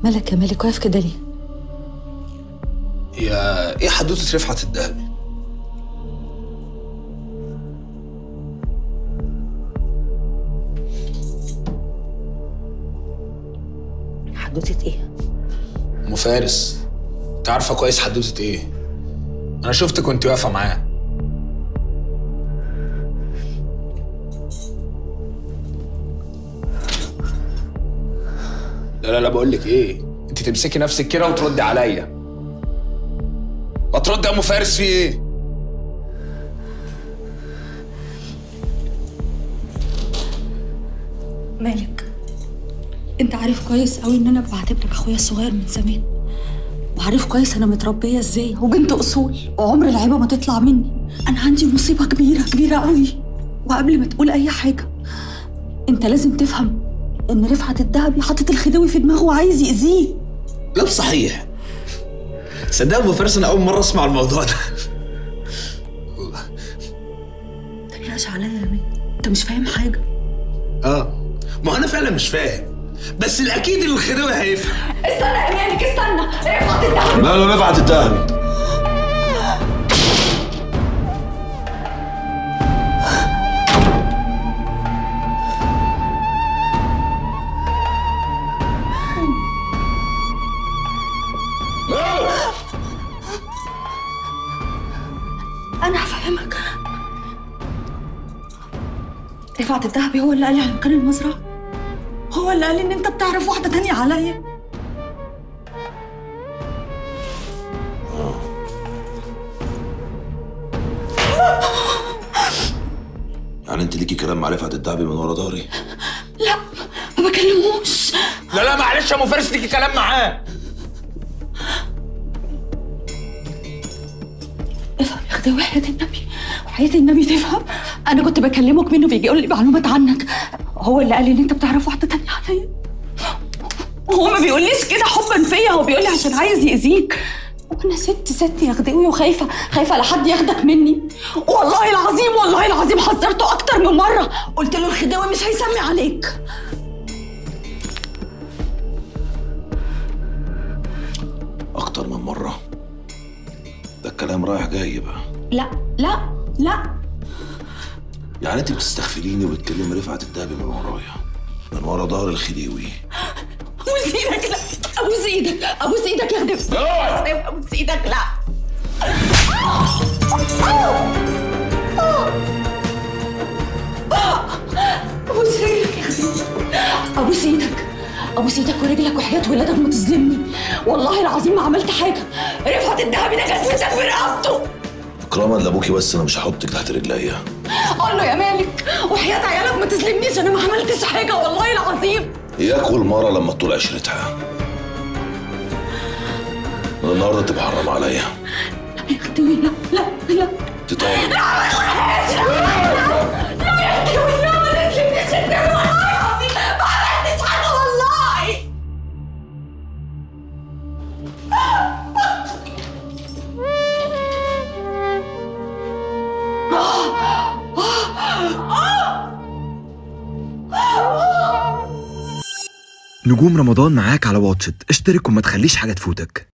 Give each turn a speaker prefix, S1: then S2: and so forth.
S1: مالك يا مالك واقف كده ليه؟
S2: يا ايه حدوته رفعت الدهبي؟
S1: حدوتة ايه؟
S2: ام فارس، انت عارفه كويس حدوته ايه؟ انا شفتك وانت واقفه معاه. لا بقول لك ايه، انت تمسكي نفسك كده وتردي عليا. ما تردي يا ام فارس، في ايه؟
S1: مالك؟ انت عارف كويس قوي ان انا بعتبرك اخويا الصغير من زمان، وعارف كويس انا متربيه ازاي وبنت اصول وعمر العيبه ما تطلع مني. انا عندي مصيبه كبيره قوي، وقبل ما تقول اي حاجه انت لازم تفهم ان رفعت الدهبي حاطط الخديوي في دماغه وعايز يأذيه.
S2: لا بصحيح، صدق ام فارس انا اول مره اسمع الموضوع ده.
S1: متريقش عليا يا مين، انت مش فاهم حاجه.
S2: ما انا فعلا مش فاهم، بس الاكيد اللي الخديوي هيفهم.
S1: استنى يا مالك، استنى. رفعت الدهبي
S3: ماله رفعت الدهبي؟
S1: انا هفهمك. رفعت الدهبي هو اللي قال لي على مكان المزرعه، هو اللي قال لي ان انت بتعرف واحده تانية عليا.
S3: يعني انت ليكي كلام مع رفعت الدهبي من ورا ظهري؟
S1: لا ما بكلموش.
S2: لا معلش يا ام فارس، ليكي كلام معاه.
S1: افهم يا خديوي، وحياة النبي تفهم. انا كنت بكلمك منه بيجي يقول لي معلومات عنك، هو اللي قال لي ان انت بتعرف واحده تانية عليا. هو ما بيقوليش كده حبا فيا، هو بيقول لي عشان عايز يأذيك. وانا ست يا خديوي، خايفه لحد ياخدك مني. والله العظيم حذرته اكتر من مره، قلت له الخديوي مش هيسمي عليك.
S3: اكتر من مره؟ ده الكلام رايح جاي بقى.
S1: لا
S3: يعني انت بتستغفليني وبتكلمي رفعت الدهبي من ورايا، من ورا ظهر الخديوي؟
S1: ابوس ايدك، لا ابوس ايدك يا خديوي، ابوس ايدك، لا. ابوس ايدك يا خديوي، ابوس ايدك ورجلك وحياة ولادك ما تظلمني. والله العظيم ما عملت حاجه. رفعت الدهبي ده جسمتك في رقبته.
S3: اكراما لابوكي، بس انا مش هحطك تحت رجليا.
S1: قول له يا مالك، وحياة عيالك ما تظلمنيش، انا ما عملتش حاجه والله العظيم.
S3: اياك والمره لما تطول عشرتها. من النهارده تبقى حرام عليا.
S1: لا يا خديوي، لا
S3: تطالب.
S1: لا يا خديوي، لا ما تظلمنيش انت، والله العظيم ما عملتش حاجه والله.
S4: نجوم رمضان معاك على واتشت، اشترك وما تخليش حاجة تفوتك.